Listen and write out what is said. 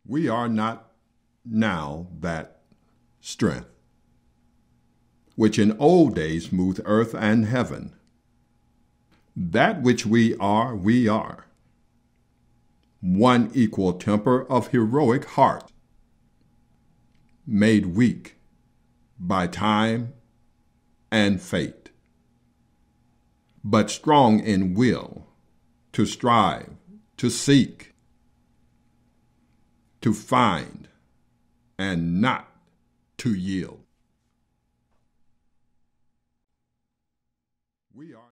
We are not now that strength, which in old days moved earth and heaven. That which we are, one equal temper of heroic heart, made weak by time and fate, but strong in will to strive, to seek, to find, and not to yield. We are